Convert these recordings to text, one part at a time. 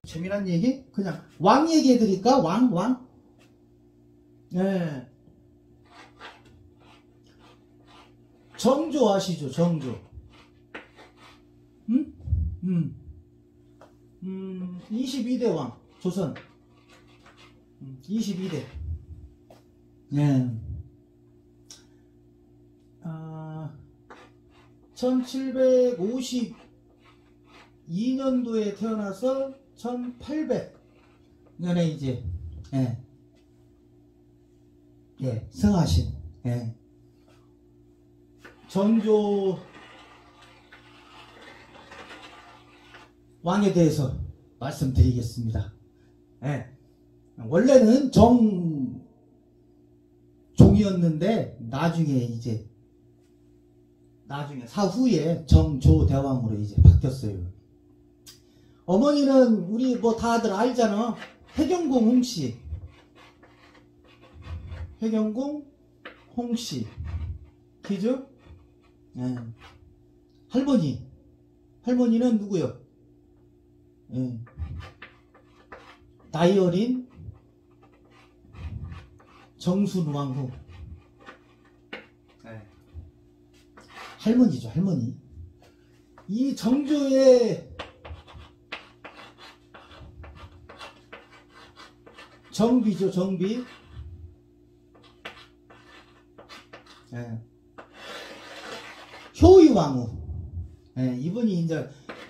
재미난 얘기? 그냥 왕 얘기해 드릴까? 왕? 네. 정조 아시죠? 정조. 22대 왕. 조선. 22대. 네. 1752년도에 태어나서 1800년에 이제 승하신 정조 왕에 대해서 말씀드리겠습니다. 원래는 종이었는데 나중에 사후에 정조대왕으로 이제 바뀌었어요. 어머니는 우리 뭐 다들 알잖아. 해경궁 홍씨. 해경궁 홍씨. 기죠? 할머니는 누구요? 나이 어린 정순왕후. 할머니죠, 할머니. 이 정조의 정비죠, 정비. 효의왕후. 이분이 이제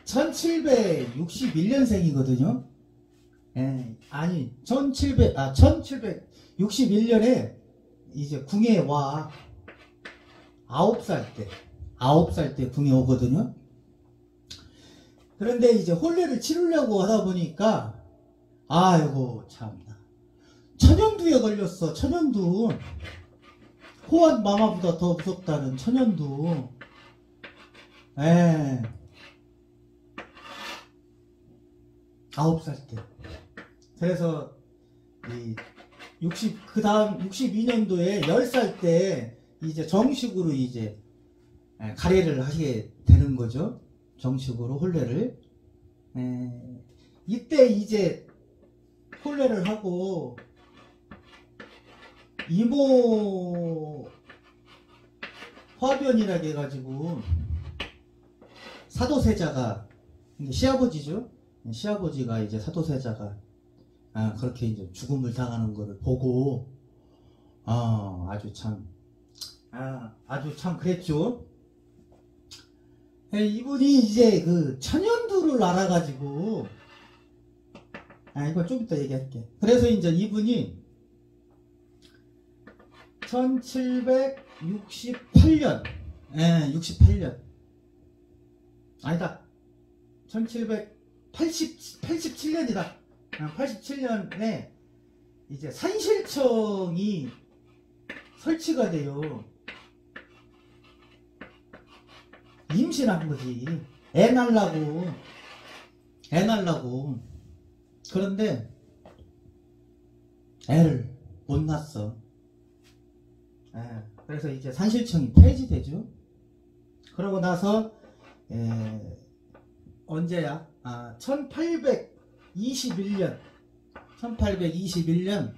1761년생이거든요. 아니, 1761년에 이제 궁에 와. 9살 때 궁에 오거든요. 그런데 이제 혼례를 치르려고 하다 보니까, 아이고, 참나. 천연두에 걸렸어, 천연두. 호환 마마보다 더 무섭다는 천연두. 9살 때. 그래서, 그 다음 62년도에 10살 때 이제 정식으로 이제 가례를 하게 되는 거죠. 정식으로 혼례를. 이때 이제 혼례를 하고 이모 화변이라고 해가지고 사도세자가 시아버지죠. 시아버지가 이제 사도세자가 그렇게 이제 죽음을 당하는 거를 보고 아주 참 그랬죠. 이분이 이제 그 천연두를 알아가지고 이거 좀 이따 얘기할게. 그래서 이제 이분이 1768년 68년 아니다 1787년이다 87년에 이제 산실청이 설치가 돼요. 임신한 거지. 애 낳으려고. 그런데 애를 못 낳았어. 그래서 이제 산실청이 폐지되죠. 그러고 나서 언제야? 1821년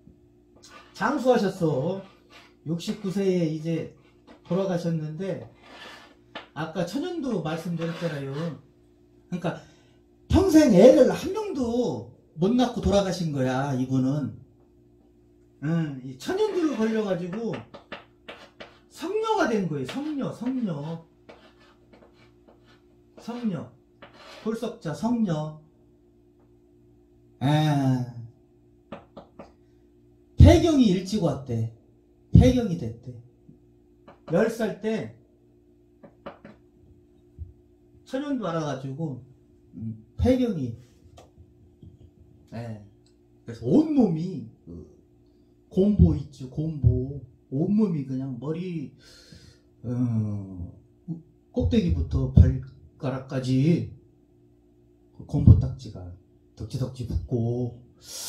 장수하셨어. 69세에 이제 돌아가셨는데 아까 천연두 말씀드렸잖아요. 그러니까 평생 애를 한 명도 못 낳고 돌아가신 거야. 이분은 이 천연두를 걸려가지고 성녀가 된 거예요. 성녀 돌석자 성녀. 폐경이 일찍 왔대. 폐경이 됐대. 10살 때 천연두 알아가지고 폐경이 그래서 온몸이 곰보 있죠. 곰보. 온몸이 그냥 머리 꼭대기부터 발가락까지 곰보 딱지가 덕지덕지 붙고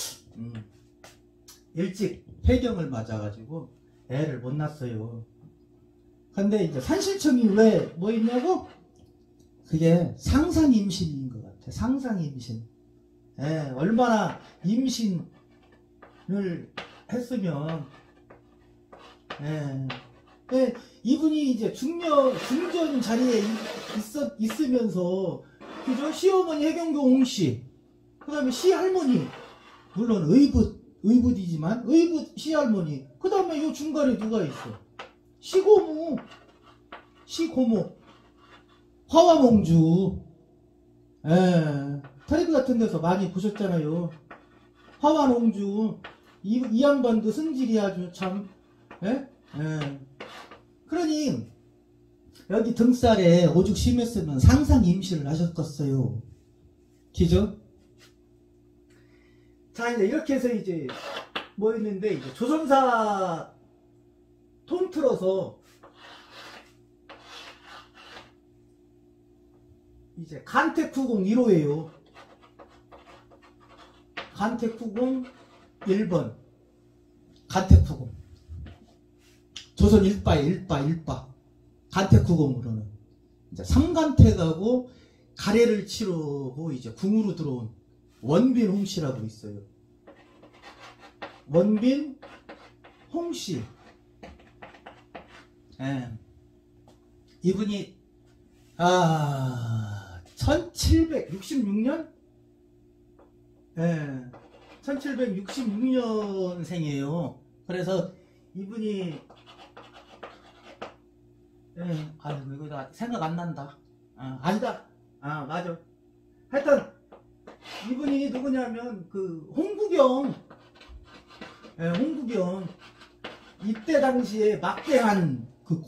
일찍 폐경을 맞아가지고 애를 못 낳았어요. 근데 이제 산실청이 왜 뭐 있냐고? 그게 상상임신인 것 같아. 상상임신. 얼마나 임신을 했으면, 이분이 이제 중전 자리에 있으면서, 그죠? 시어머니 해경교 옹씨, 그 다음에 시할머니, 물론 의붓이지만, 의붓 시할머니, 그 다음에 요 중간에 누가 있어? 시고모, 화화몽주, 텔레비 같은 데서 많이 보셨잖아요. 화화몽주, 이 양반도 승질이 아주 참, 그러니, 여기 등살에 오죽 심했으면 상상 임신을 하셨겠어요. 기죠? 자, 이제 이렇게 해서 이제 뭐 있는데, 이제 조선사 통틀어서 이제 간택후공 1호예요. 간택후공 1번. 간택후공. 조선 일바. 간택후공으로는. 이제 3간택하고 가래를 치르고 이제 궁으로 들어온 원빈 홍씨라고 있어요. 원빈 홍씨. 이분이 1766년? 1766년생이에요. 그래서 이분이 아이고 이거 나 생각 안 난다. 아니다. 맞아. 하여튼 이분이 누구냐면 그 홍구경, 홍구경 이때 당시에 막대한 그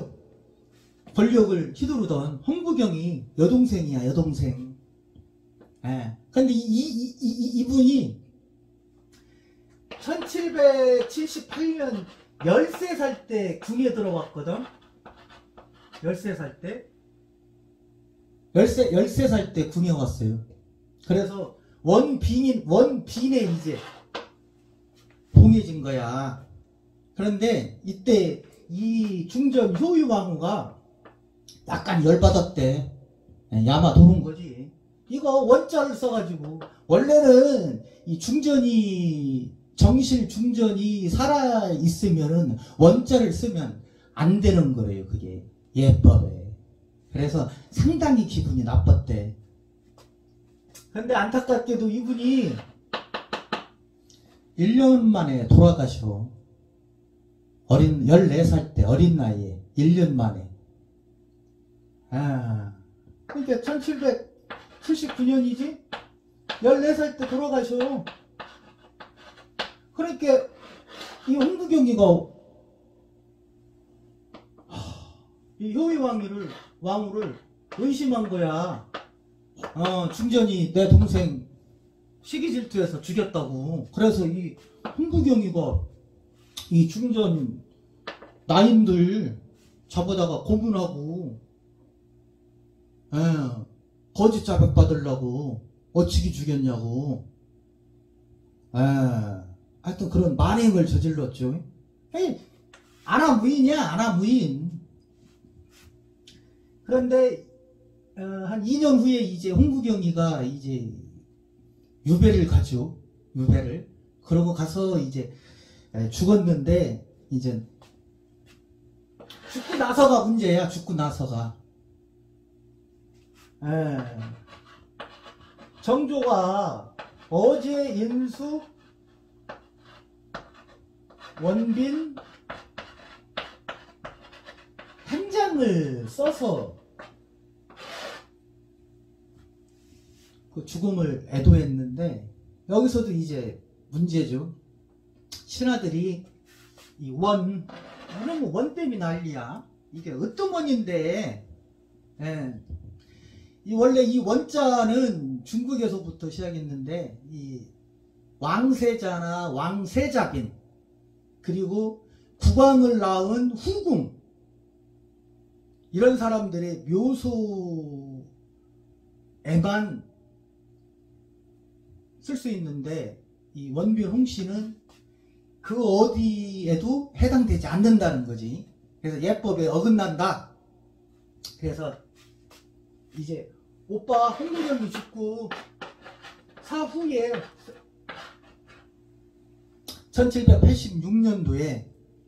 권력을 휘두르던 홍구경이 여동생이야, 여동생. 근데 이분이 1778년 13살 때 궁에 들어왔거든. 13살 때. 13살 때 궁에 왔어요. 그래서 원빈에 이제 봉해진 거야. 그런데 이때 이 중전 효유왕후가 약간 열받았대. 야마 도는 거지. 이거 원자를 써가지고 원래는 이 정실 중전이 살아 있으면은 원자를 쓰면 안 되는 거예요. 그게 예법에. 그래서 상당히 기분이 나빴대. 근데 안타깝게도 이분이 1년 만에 돌아가셔. 14살 때 어린 나이에 1년 만에. 그러니까 1779년이지? 14살 때 돌아가셔. 그러니까 이 홍구경이가 이 효의왕후를 의심한 거야. 중전이 내 동생 시기질투해서 죽였다고. 그래서 이 홍구경이가 이 중전 나인들 잡아다가 고문하고 거짓 자백 받으려고 어찌기 죽였냐고. 하여튼 그런 만행을 저질렀죠. 아나무인이야, 아나무인. 그런데 한 2년 후에 이제 홍구경이가 이제 유배를 가죠. 유배를. 그러고 가서 이제 죽었는데 이제 죽고 나서가 문제야. 죽고 나서가. 정조가 어제 인수 원빈 한장을 써서 그 죽음을 애도했는데 여기서도 이제 문제죠. 신하들이 이 원 때문에 난리야. 이게 으뜸원인데 원래 이 원자는 중국에서부터 시작했는데 이 왕세자나 왕세자빈 그리고 국왕을 낳은 후궁 이런 사람들의 묘소에만 쓸 수 있는데 이 원빈 홍씨는 그 어디에도 해당되지 않는다는 거지. 그래서 예법에 어긋난다. 그래서 이제 오빠 홍구경이 죽고 사후에 1786년도에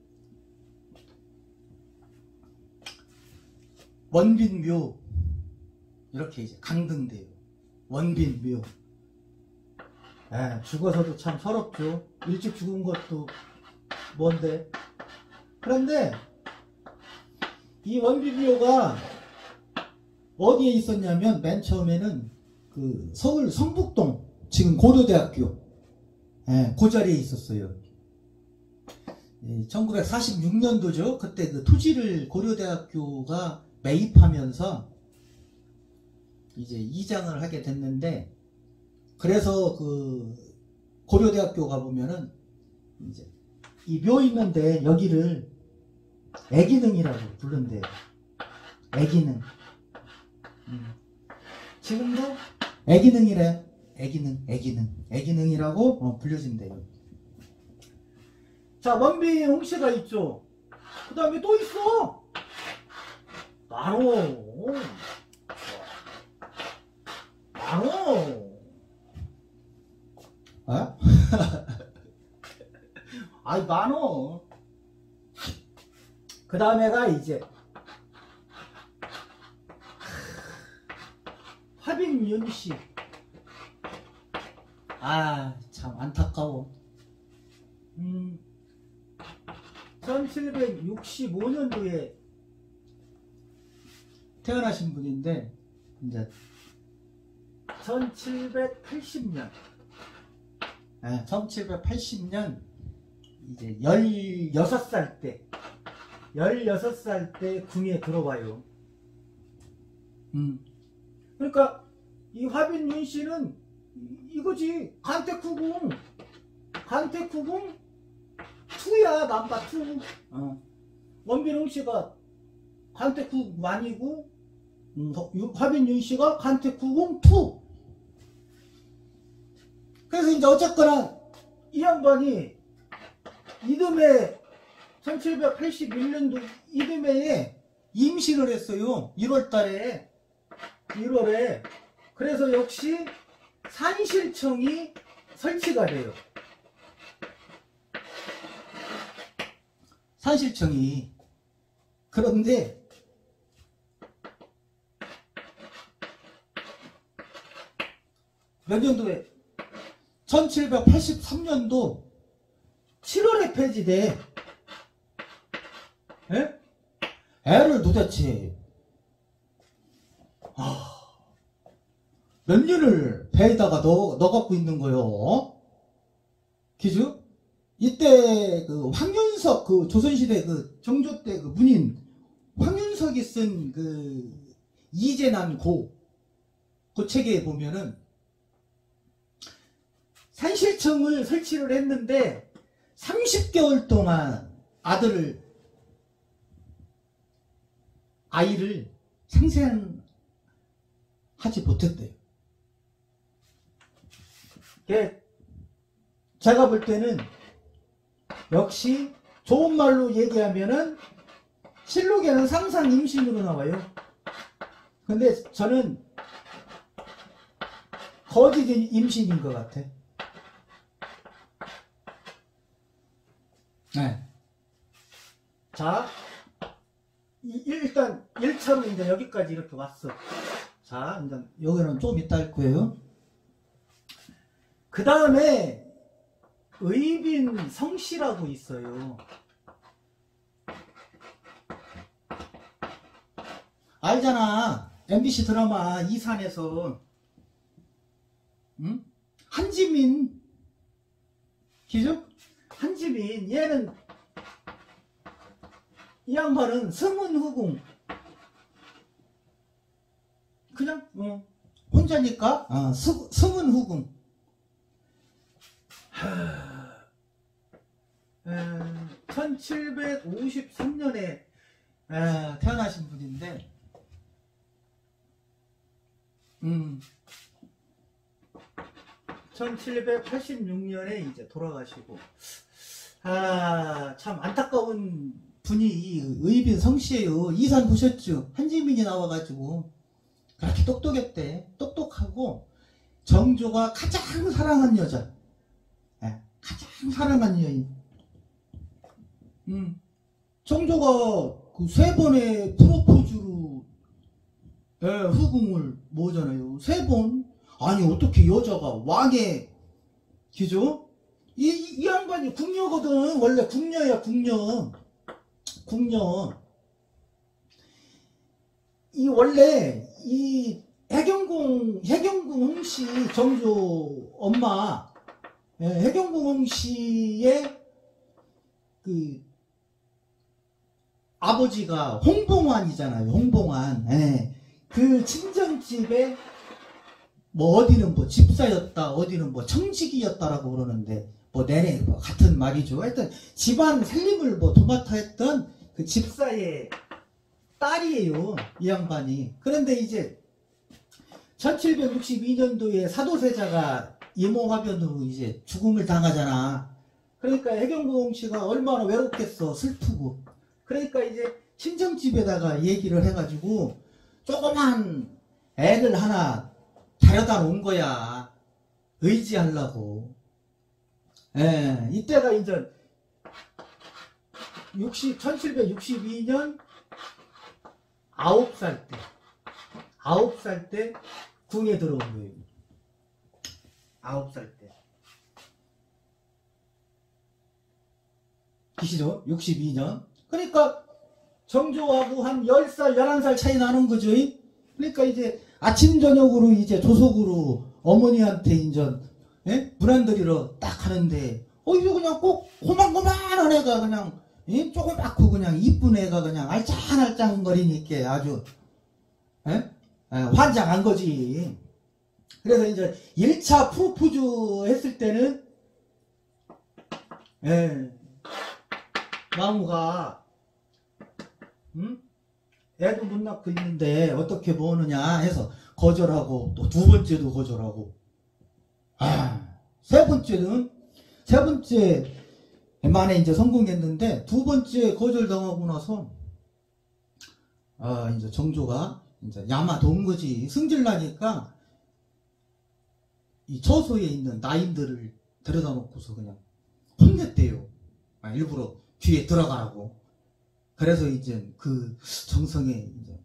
원빈묘 이렇게 이제 강등돼요. 원빈묘. 죽어서도 참 서럽죠. 일찍 죽은 것도 뭔데. 그런데 이 원빈묘가 어디에 있었냐면 맨 처음에는 그 서울 성북동 지금 고려대학교 그 자리에 있었어요. 1946년도죠. 그때 그 토지를 고려대학교가 매입하면서 이제 이장을 하게 됐는데, 그래서 그 고려대학교 가보면은 이제 이 묘 있는데 여기를 애기능이라고 부른대요. 애기능. 지금도 애기능이래. 애기능이라고 불려진대요. 자, 원빈 홍씨가 있죠. 그 다음에 또 있어. 많어. 어? 아이, 많어. 그 다음에가 이제 화빈윤씨. 참 안타까워. 1765년도에 태어나신 분인데, 이제 1780년 이제 16살 때 궁에 들어와요. 그러니까 이 화빈윤 씨는 이거지. 간택후궁 2야. 남바 2. 원빈홍 씨가 간택후궁 1이고 화빈윤 씨가 간택후궁 2. 그래서 이제 어쨌거나 이 양반이 이듬해 1781년도 이듬해에 임신을 했어요. 1월달에 1월에. 그래서 역시 산실청이 설치가 돼요. 산실청이. 그런데 몇 년도에 1783년도 7월에 폐지돼. 애를 도대체 몇 년을 배에다가 넣어 갖고 있는 거요. 기주? 이때 그 황윤석, 그 조선시대 그 정조 때 그 문인 황윤석이 쓴 그 이재난 그 책에 보면은 산실청을 설치를 했는데 30개월 동안 아이를 생산하지 못했대요. 제가 볼 때는 역시 좋은 말로 얘기하면은 실록에는 상상 임신으로 나와요. 근데 저는 거짓 임신인 것 같아. 자, 일단 1차로 이제 여기까지 이렇게 왔어. 자, 이제 여기는 좀 이따 할 거예요. 그 다음에 의빈 성씨라고 있어요. 알잖아. MBC 드라마 이산에서 한지민 기죠? 한지민. 얘는 이 양반은 승은후궁 그냥 혼자니까 승은후궁 1753년에 태어나신 분인데 1786년에 이제 돌아가시고, 참 안타까운 분이 의빈 성씨예요. 이산 보셨죠? 한지민이 나와가지고 그렇게 똑똑했대. 똑똑하고 정조가 가장 사랑한 여자, 예, 가장 사랑한 여인. 정조가 그 3번의 프로포즈로, 예, 후궁을 모으잖아요. 3번. 아니 어떻게 여자가 왕의, 그죠? 이 양반이 궁녀거든. 원래 궁녀야, 궁녀. 궁녀. 이 원래 이 해경궁 홍씨, 정조 엄마, 예, 해경궁 홍씨의 그 아버지가 홍봉환이잖아요. 홍봉환. 예. 그 친정집에 뭐 어디는 뭐 집사였다, 어디는 뭐 청직이였다라고 그러는데 뭐 내내 뭐 같은 말이죠. 하여튼 집안 살림을 뭐 도맡아 했던 그 집사의 딸이에요, 이 양반이. 그런데 이제 1762년도에 사도세자가 이모화변으로 이제 죽음을 당하잖아. 그러니까 해경궁 씨가 얼마나 외롭겠어, 슬프고. 그러니까 이제 친정집에다가 얘기를 해가지고 조그만 애를 하나 데려다 놓은 거야. 의지하려고. 예, 이때가 이제 1762년 9살 때. 9살 때 궁에 들어온 거예요. 9살 때. 기시죠? 62년. 그러니까 정조하고 한 10살, 11살 차이 나는 거죠. 그러니까 이제 아침 저녁으로 이제 조석으로 어머니한테 인전, 예? 문안드리러 딱 하는데, 이거 그냥 꼭 고만고만한 애가 그냥, 예? 조그맣고 그냥 이쁜 애가 그냥 알짱알짱거리니까 아주, 예? 예, 환장한 거지. 그래서 이제 1차 프로포즈 했을 때는, 예, 나무가, 애도 못 낳고 있는데 어떻게 보느냐 해서 거절하고, 또 2번째도 거절하고, 세 번째 만에 이제 성공했는데 2번째 거절당하고 나서 이제 정조가 이제 야마도 온 거지. 승질나니까 이 처소에 있는 나인들을 데려다 놓고서 그냥 혼냈대요. 일부러 뒤에 들어가라고. 그래서 이제 그 정성에 이제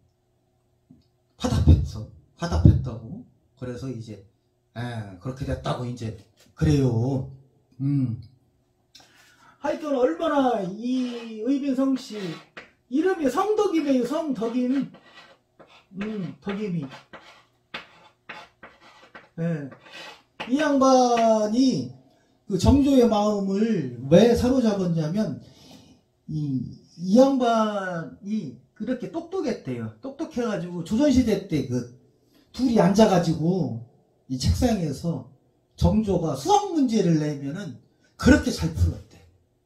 화답했다고. 그래서 이제 그렇게 됐다고 이제 그래요. 하여튼 얼마나 이 의빈성씨 이름이 성덕임이에요. 성덕임. 덕임이. 예. 이 양반이 그 정조의 마음을 왜 사로잡았냐면 이 양반이 그렇게 똑똑했대요. 똑똑해가지고 조선시대 때 그 둘이 앉아가지고 이 책상에서 정조가 수학 문제를 내면은 그렇게 잘 풀었대.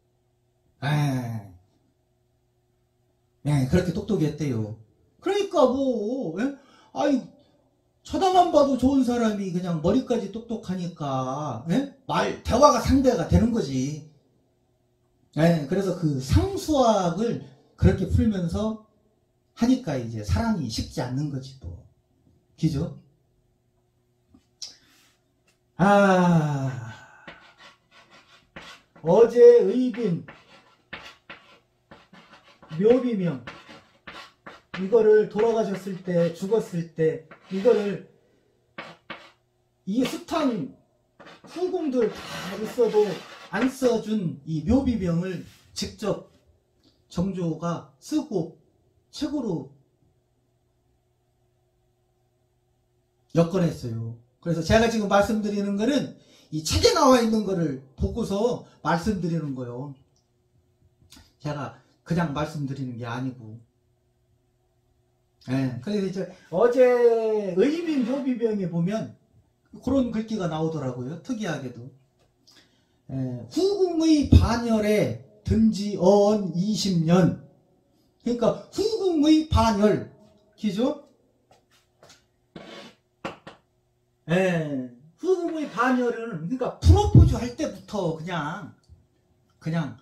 그렇게 똑똑했대요. 그러니까 뭐, 쳐다만 봐도 좋은 사람이 그냥 머리까지 똑똑하니까, 대화가 상대가 되는 거지. 그래서 그 상수학을 그렇게 풀면서 하니까 이제 사랑이 식지 않는 거지, 또. 그죠? 어제 의빈, 묘비명, 이거를 돌아가셨을 때, 죽었을 때, 이거를 이 숱한 후궁들 다 있어도 안 써준 이 묘비명을 직접 정조가 쓰고 책으로 엮어냈어요. 그래서 제가 지금 말씀드리는 거는 이 책에 나와 있는 거를 보고서 말씀드리는 거예요. 제가 그냥 말씀드리는 게 아니고. 그래서 이제 어제 의빈 묘비병에 보면 그런 글귀가 나오더라고요. 특이하게도. 후궁의 반열에 든지 어언 20년. 그러니까 후궁의 반열. 기죠? 후궁의 반열은 그러니까 프로포즈 할 때부터 그냥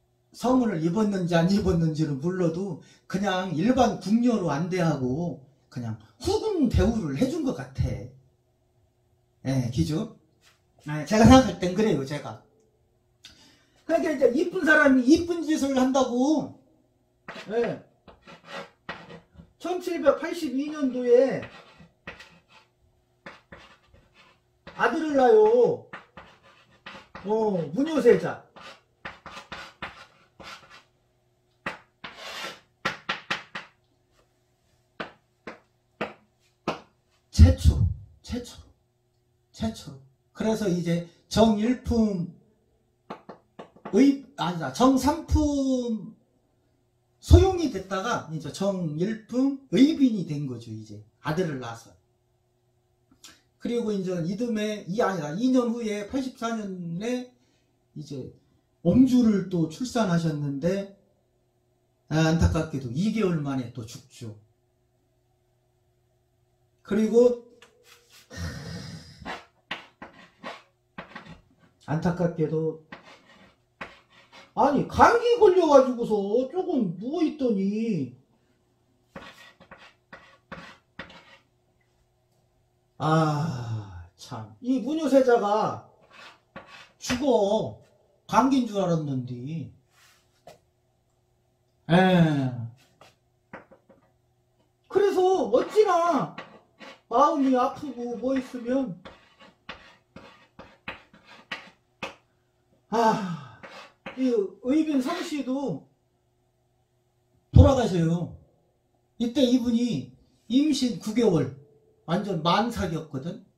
성을 입었는지 안 입었는지는 몰라도 그냥 일반 궁녀로 안대하고 그냥 후금 대우를 해준 것 같아. 예, 기죠? 제가 생각할 땐 그래요, 제가. 그러니까 이제 이쁜 사람이 이쁜 짓을 한다고. 예. 1782년도에 아들을 낳아요. 문효세자. 최초로. 그래서 이제 정일품 정삼품 소용이 됐다가 이제 정일품 의빈이 된 거죠. 이제 아들을 낳아서. 그리고 이제 이듬해 2년 후에 84년에 이제 옹주를 또 출산하셨는데 안타깝게도 2개월 만에 또 죽죠. 그리고 안타깝게도 아니 감기 걸려가지고서 조금 누워있더니 참 이 문효세자가 죽어. 감기인 줄 알았는데 그래서 어찌나 마음이 아프고 뭐 있으면 이 의빈 성씨도 돌아가셔요. 이때 이분이 임신 9개월 완전 만삭이었거든.